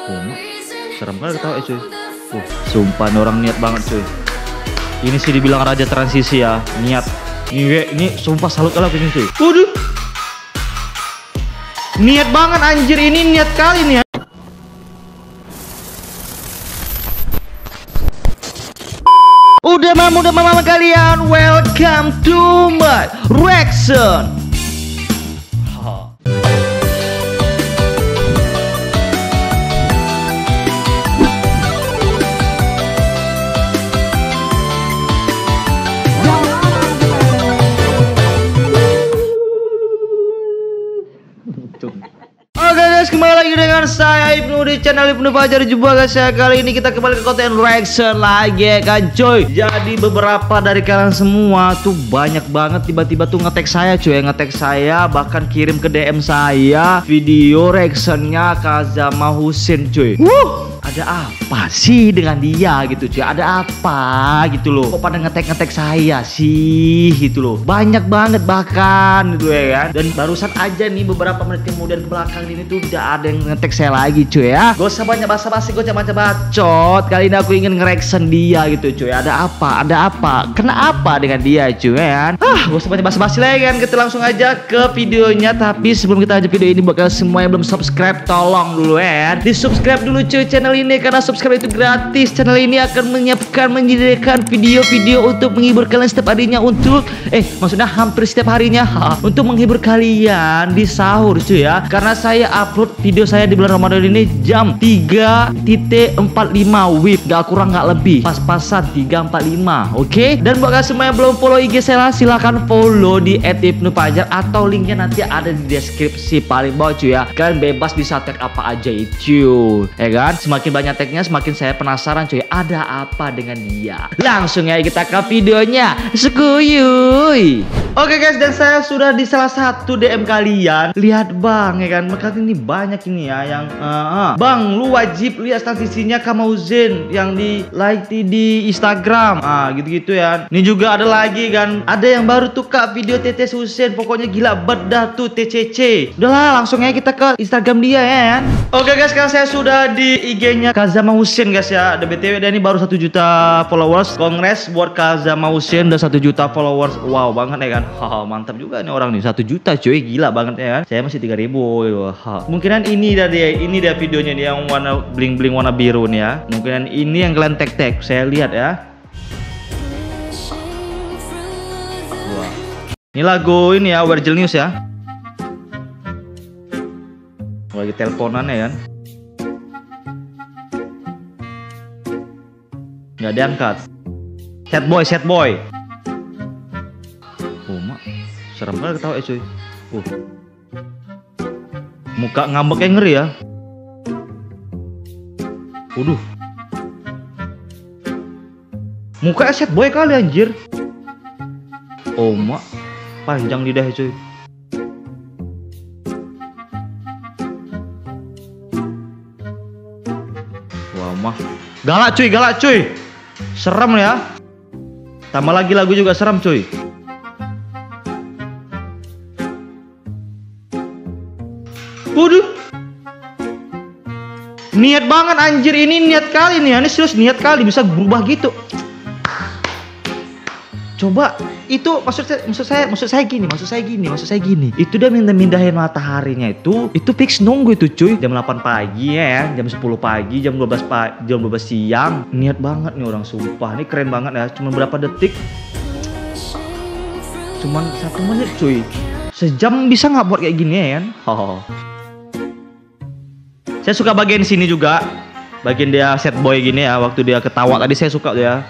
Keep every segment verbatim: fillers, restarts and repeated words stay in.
Oh, serem kali ketawa cuy. Uh, sumpah ini orang niat banget cuy. Ini sih dibilang raja transisi ya, niat. Ini ini sumpah salut kali ini cuy. Waduh. Niat banget anjir, ini niat kali nih ya. Udah mam, udah mam kalian, welcome to my reaction. Oke guys, kembali lagi dengan saya Ibnu di channel Ibnu Fajar Jumpa guys ya. Kali ini kita kembali ke konten reaction lagi kan coy. Jadi beberapa dari kalian semua tuh banyak banget tiba-tiba tuh ngetek saya cuy, ngetek saya bahkan kirim ke D M saya video reactionnya Kazama Hussein cuy. Wuh, ada apa sih dengan dia gitu cuy? Ada apa gitu loh? Kok pada ngetek-ngetek saya sih gitu loh? Banyak banget bahkan gitu ya kan. Dan barusan aja nih beberapa menit kemudian ke belakang ini tuh udah ada yang ngetek saya lagi cuy ya. Gak usah banyak basa-basi, gue coba bacot. Kali ini aku ingin nge-reaction dia gitu cuy. Ada apa? Ada apa? Kenapa dengan dia cuy ya kan? Ah, gak usah banyak basa-basi lagi kan. Kita langsung aja ke videonya. Tapi sebelum kita lanjut video ini, buat kalian semua yang belum subscribe, tolong dulu ya, di subscribe dulu cuy channel ini, karena subscribe itu gratis. Channel ini akan menyiapkan menyediakan video-video untuk menghibur kalian setiap harinya, untuk eh maksudnya hampir setiap harinya ha, untuk menghibur kalian di sahur cuy ya. Karena saya upload video saya di bulan Ramadan ini jam tiga empat puluh lima W I B, gak kurang gak lebih, pas-pasan tiga empat puluh lima. Oke okay? Dan buat kalian semua yang belum follow I G saya, silahkan follow di et ibnu fajar, atau linknya nanti ada di deskripsi paling bawah cuy ya. Kalian bebas bisa tag apa aja itu ya kan. Semakin banyak tagnya semakin saya penasaran cuy, ada apa dengan dia. Langsung ya kita ke videonya, sekuyuy. Oke guys, dan saya sudah di salah satu D M kalian. Lihat bang ya kan, maka ini banyak ini ya yang uh, uh. Bang, lu wajib lihat statistiknya Kamauzen yang di like di, di Instagram. Ah gitu-gitu ya. Ini juga ada lagi kan, ada yang baru tuh kak video Tetes Hussein, pokoknya gila bedah tuh T C C. Udahlah langsung aja kita ke Instagram dia ya kan. Oke guys, sekarang saya sudah di I G-nya Kazama Hussein guys ya. Ada B T W dan ini baru satu juta followers. Kongres buat Kazama Hussein udah satu juta followers. Wow banget ya kan. Haha, mantap juga nih orang nih, satu juta cuy, gila banget ya kan. Saya masih tiga ribu gitu. Mungkinan ini dari ini dia videonya nih yang warna bling-bling warna biru nih ya. Mungkinan ini yang kalian tag-tag. Saya lihat ya. Wah. Ini lagu ini ya, Virgil News ya. Lagi teleponan ya kan. Nggak diangkat. Sad boy, sad boy. Oh mak, serem banget ketawa ya cuy. Uh, muka ngambek yang ngeri ya. Waduh, muka sad boy kali anjir. Oh mak, panjang lidahnya cuy. Wah mah, galak cuy, galak cuy. Serem ya. Tambah lagi lagu juga serem cuy. Waduh, niat banget anjir, ini niat kali nih, ini serius niat kali bisa berubah gitu. Coba itu maksud saya, maksud saya, maksud saya gini, maksud saya gini, maksud saya gini. Itu dia mindah-mindahin mataharinya itu, itu fix nunggu itu cuy. Jam delapan pagi ya, jam sepuluh pagi, jam dua belas pagi, jam dua belas siang. Niat banget nih orang, sumpah. Ini keren banget ya. Cuma berapa detik? Cuman satu menit cuy. Sejam bisa nggak buat kayak gini ya kan? Oh. Saya suka bagian sini juga, bagian dia sad boy gini ya, waktu dia ketawa tadi saya suka tuh ya.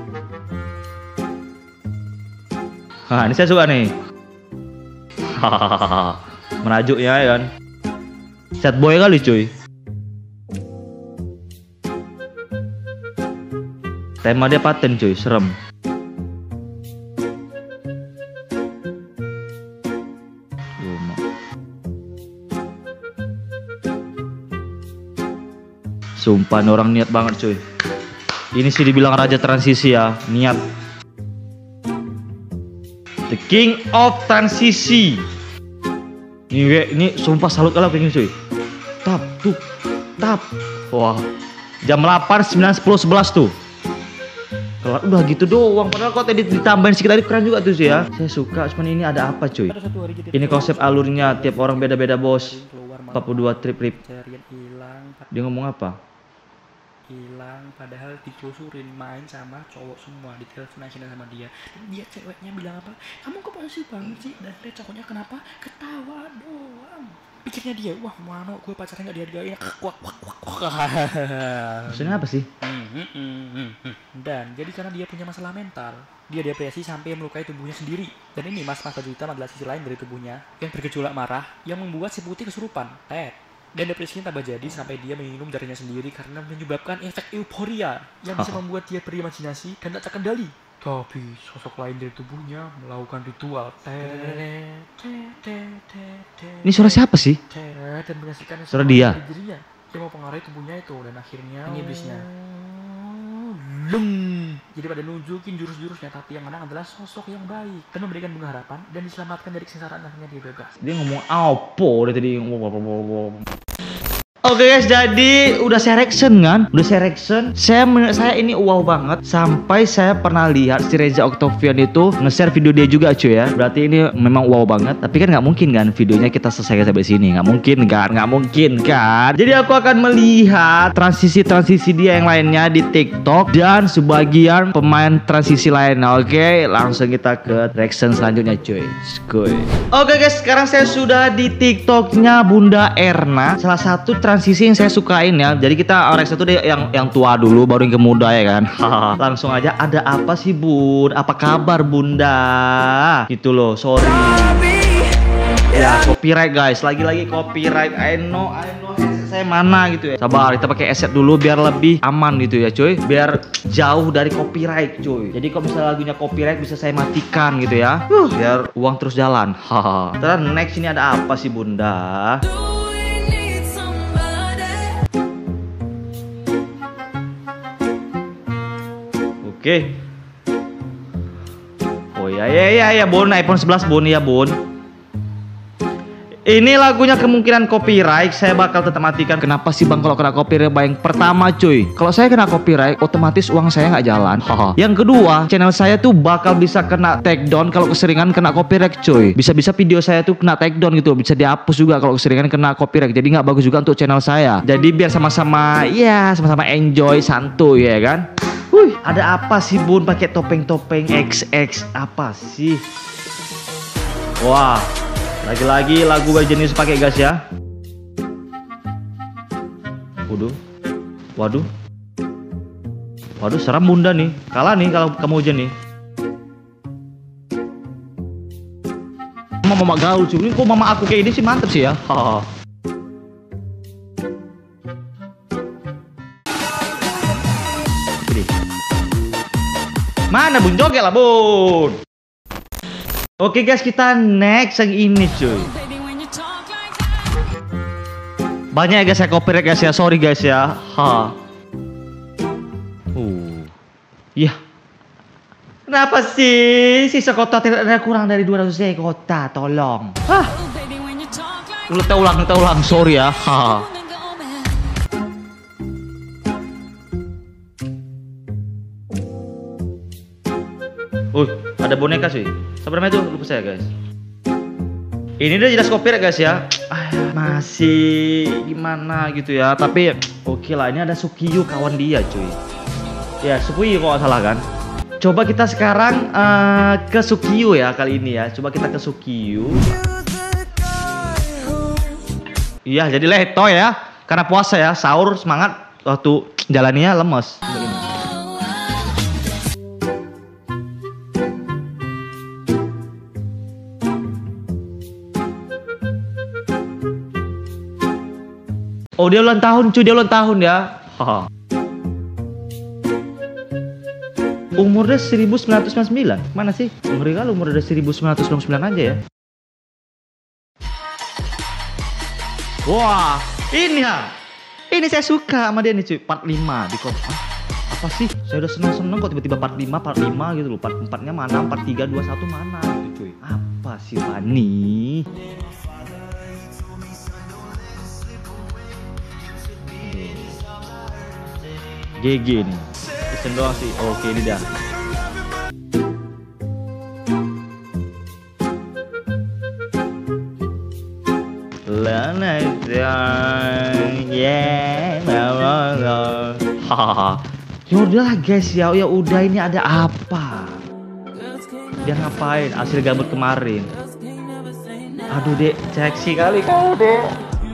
Nah ini saya suka nih. Hahaha, menajuknya ya kan. Sad boy kali cuy. Tema dia paten cuy, serem. Sumpah ini orang niat banget cuy. Ini sih dibilang raja transisi ya, niat. The King of Transisi. Ini ini sumpah salut kalau kayak gini cuy. Tap tuh, tap Wah, jam delapan, sembilan, sepuluh, sebelas tuh. Kalau udah gitu doang, padahal kok tadi ditambahin sekitar itu keren juga tuh sih ya. Saya suka, cuman ini ada apa cuy? Ini konsep alurnya, tiap orang beda-beda bos. empat puluh dua trip trip. Dia ngomong apa? Hilang, padahal ditelusurin main sama cowok semua, diteleponin sama dia. Dan dia ceweknya bilang apa? Kamu kok posesif banget sih? Dan dia cowoknya kenapa? Ketawa doang. Pikirnya dia, wah mana gue pacarnya gak dihargain. Wak wak wak wak. Maksudnya apa sih? Dan jadi karena dia punya masalah mental, dia depresi sampai melukai tubuhnya sendiri. Dan ini mas-mas baju hitam adalah sisi lain dari tubuhnya yang bergejolak marah yang membuat si putih kesurupan. Ted. Dan depresinya tambah jadi sampai dia minum darahnya sendiri karena menyebabkan efek euforia yang bisa membuat dia berimajinasi dan tak terkendali. Tapi sosok lain dari tubuhnya melakukan ritual. Ini suara siapa sih? Dan menyaksikan suara dia. Dirinya. Dia mau pengaruhi tubuhnya itu dan akhirnya ini iblisnya. Lung. Jadi pada nunjukin jurus-jurusnya, tapi yang menang adalah sosok yang baik dan memberikan bunga harapan dan diselamatkan dari kesengsaraan, akhirnya dia bebas. Dia ngomong apa? Dia tadi ngomong. Oke guys, jadi udah saya reaction kan? Udah saya reaction. Saya menurut saya ini wow banget. Sampai saya pernah lihat si Reza Octavian itu nge-share video dia juga cuy ya. Berarti ini memang wow banget. Tapi kan nggak mungkin kan videonya kita selesai sampai sini. Nggak mungkin kan? Nggak mungkin kan? Jadi aku akan melihat transisi-transisi dia yang lainnya di TikTok dan sebagian pemain transisi lainnya. Oke, langsung kita ke reaction selanjutnya cuy. Skuy. Oke guys, sekarang saya sudah di TikToknya Bunda Erna. Salah satu transisi yang saya sukain ya. Jadi kita reaction tuh deh yang yang tua dulu baru yang ke muda ya kan. Langsung aja, ada apa sih Bun? Apa kabar Bunda? Gitu loh, sorry. Ya copyright guys, lagi-lagi copyright. I know, I know saya mana gitu ya. Sabar, kita pakai asset dulu biar lebih aman gitu ya cuy. Biar jauh dari copyright cuy. Jadi kalau misalnya lagunya copyright bisa saya matikan gitu ya. Uh, biar uang terus jalan. Haha. Terus next ini ada apa sih Bunda? Oke. Oh ya ya ya ya Bun, iPhone sebelas Bun ya Bun. Ini lagunya kemungkinan copyright, saya bakal tetap matikan. Kenapa sih Bang kalau kena copyright Bang? Pertama cuy, kalau saya kena copyright otomatis uang saya nggak jalan. Yang kedua, channel saya tuh bakal bisa kena take down kalau keseringan kena copyright cuy. Bisa-bisa video saya tuh kena take down gitu, bisa dihapus juga kalau keseringan kena copyright. Jadi nggak bagus juga untuk channel saya. Jadi biar sama-sama ya sama-sama enjoy santuy ya kan. Wih, ada apa sih Bun pakai topeng-topeng X X apa sih? Wah, lagi-lagi lagu berjenis pakai gas ya. Waduh, waduh, waduh seram Bunda nih. Kalah nih kalau kamu hujan nih. Mama gaul cuy. Ini kok mama aku kayak ini sih mantep sih ya. Hahaha. Mana Bun, joget lah Bun. Oke guys, kita next yang ini cuy. Banyak ya guys saya copyright guys ya, sorry guys ya. Ha. Uh. Iya. Kenapa sih sisa kota tidak ada kurang dari dua ratus kota, tolong. Hah. Ulang ulang ulang, sorry ya. Ha. Uh, ada boneka sih. Sabar itu lupa saya guys. Ini udah jelas copyright guys ya. Ah, masih gimana gitu ya. Tapi oke okay lah, ini ada Sukiyu kawan dia cuy. Ya Sukiyu kalau salah kan. Coba kita sekarang uh, ke Sukiyu ya kali ini ya. Coba kita ke Sukiyu. Iya jadi leto ya. Karena puasa ya, sahur semangat, waktu jalaninya lemes. Begini. Oh dia ulang tahun cuy, dia ulang tahun ya. Haha. Umurnya seribu sembilan ratus sembilan puluh sembilan. Mana sih? Ngeri kali umur udah seribu sembilan ratus sembilan puluh sembilan aja ya. Wah, ini ya. Ini saya suka sama dia nih cuy. Part lima di kota. Ah, apa sih? Saya udah seneng-seneng kok tiba-tiba part lima, part lima gitu loh. Part empat-nya mana? Part tiga, dua, satu mana gitu cuy. Apa sih Fani? G G nih. Isen doang sih. Oke, ini dah. Lana yeah, hahaha. Ya udahlah guys ya, ya udah ini ada apa? Dia ngapain? Hasil gabut kemarin. Aduh dek, seksi kali kau dek.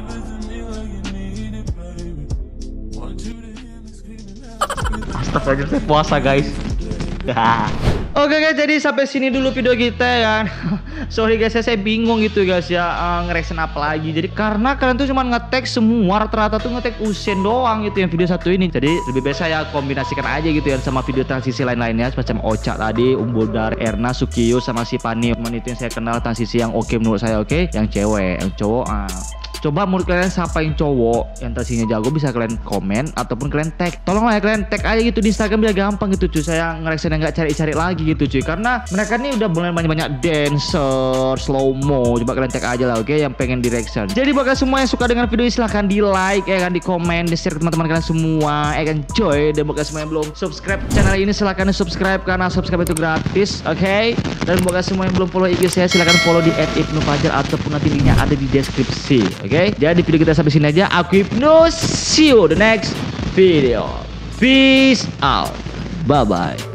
Astagfirullah, saya puasa guys. Oke guys, jadi sampai sini dulu video kita kan. Sorry guys, saya bingung gitu guys ya, uh, nge-reaction apa lagi. Jadi karena kalian tuh cuma nge-tag semua, rata-rata tuh nge-tag Usen doang gitu yang video satu ini. Jadi lebih baik saya kombinasikan aja gitu ya sama video transisi lain-lainnya, semacam Ocha tadi, Umbodar, Erna, Sukiyo sama si Pani. Teman itu yang saya kenal transisi yang oke menurut saya, oke. Yang cewek, yang cowok ah. Coba menurut kalian siapa yang cowok yang transisinya jago, bisa kalian komen ataupun kalian tag. Tolonglah ya kalian tag aja gitu di Instagram biar gampang gitu cuy. Saya ngereaction yang nggak cari-cari lagi gitu cuy. Karena mereka nih udah mulai banyak-banyak dancer, slow mo. Coba kalian tag aja lah, oke, yang pengen di reaction. Jadi bagi semua yang suka dengan video ini silahkan di like, ya kan, di komen, di share ke teman-teman kalian semua, ya kan coy. Dan bagi semua yang belum subscribe channel ini silahkan di subscribe karena subscribe itu gratis, oke. Okay? Dan bagi semua yang belum follow I G saya silahkan follow di et ibnu fajar ataupun nanti linknya ada di deskripsi. Oke, okay? Jadi video kita sampai sini aja. Aku Ibnu, see you the next video. Peace out. Bye bye.